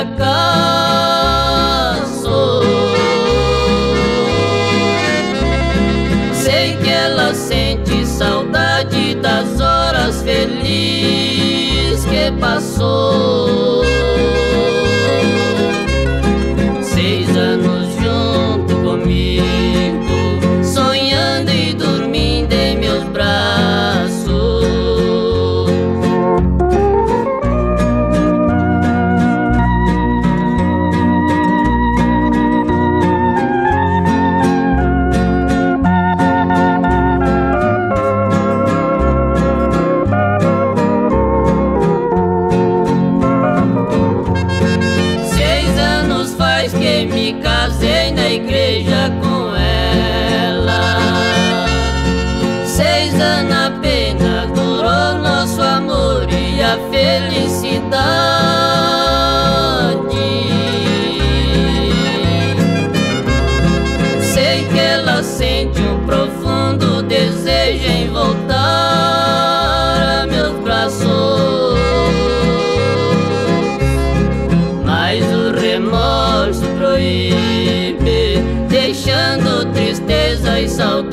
fracasso. Sei que ela sente saudade das horas felizes que passou. 6 anos junto comigo, sonhando e dormindo em meus braços. Que me casei na igreja com ela. 6 anos apenas durou nosso amor e a felicidade. Sei que ela sente um profundo desejo em voltar a meus braços, mas o remorso proíbe, deixando tristeza e saudade.